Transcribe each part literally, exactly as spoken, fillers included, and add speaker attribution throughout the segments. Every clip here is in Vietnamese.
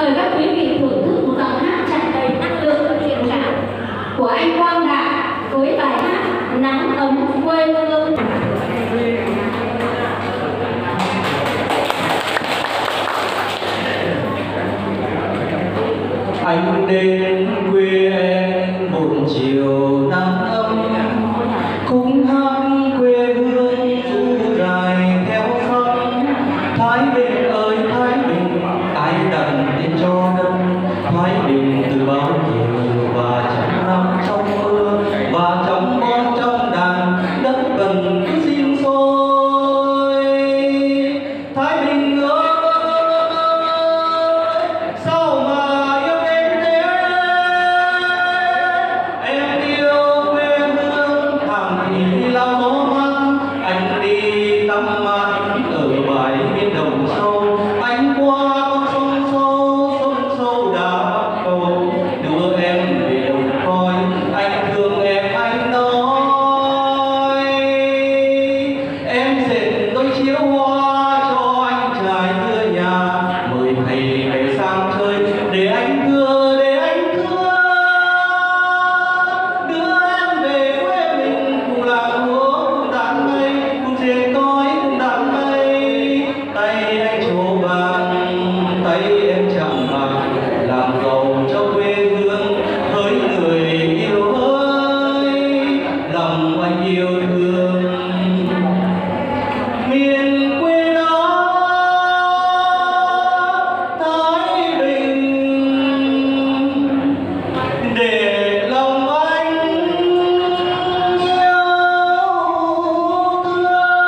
Speaker 1: mời các quý vị thưởng thức một bài hát tràn đầy năng lượng và truyền cảm của anh Quang Đại với bài hát Nắng ấm quê hương.
Speaker 2: Anh đến quê em một chiều nắng ấm, khúc hát quê hương ru dài theo sông. Thái Bình ơi Thái Bình, ai đặt tên cho đất Thái Bình từ bao nhiêu và trăm năm trong mưa và trong con trong đàn đất cần cứ xin sôi. Thái Bình ơi sao mà yêu em thế, em yêu quê hương thảm thì là gió mát. Anh đi tắm mát ở bãi biển đồng sâu, anh qua con sông sâu sông sâu đã bắt cầu đưa em về đồng coi. Anh thương em anh nói, em dệt đôi chiếu hoa cho anh trai thưa nhà, mời thầy về sang chơi để anh thưa để anh thưa đưa em về quê mình cùng làm lúa cùng đàn mây cùng dệt đôi cùng đàn mây. Tay anh trổ vàng tay em chạm vàng làm giàu cho quê hương hỡi người yêu ơi, lòng anh yêu thương miền quê đó Thái Bình, để lòng anh yêu thương.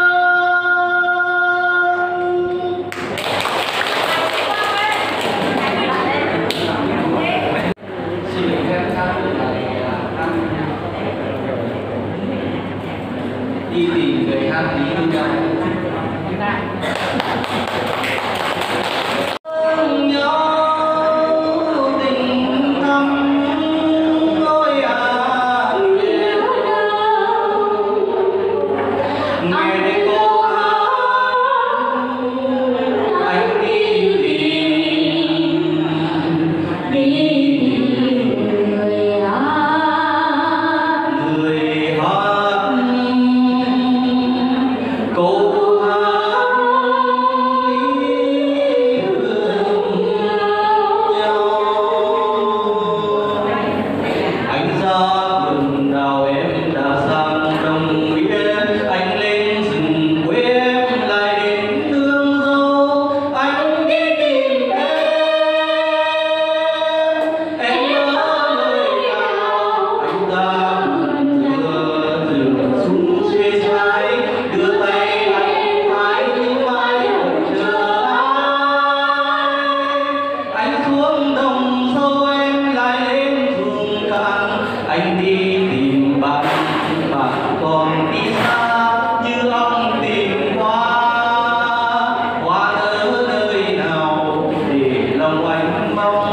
Speaker 2: Xin được phép hát lại hát đi tìm người hát lý với nhau. Nhau tình thắm ôi à, nghe đây cô hát anh đi tìm đi tìm
Speaker 1: Người hát
Speaker 2: người hát câu hát lý thương nhau. Anh ra vườn đào em đã sang đồng nghĩa, anh lên rừng quê em lại đến nương dâu. Anh đi tìm em em nhớ lời nào, anh ta vừa rừng xuống xuê trái đưa tay anh hái những mai hồng chờ ai. Anh xuống đồng sâu em lại lên ruộng cạn, anh đi tìm bạn bạn còn đi xa như ong tìm hoa. Hoa ở nơi nào để lòng anh mong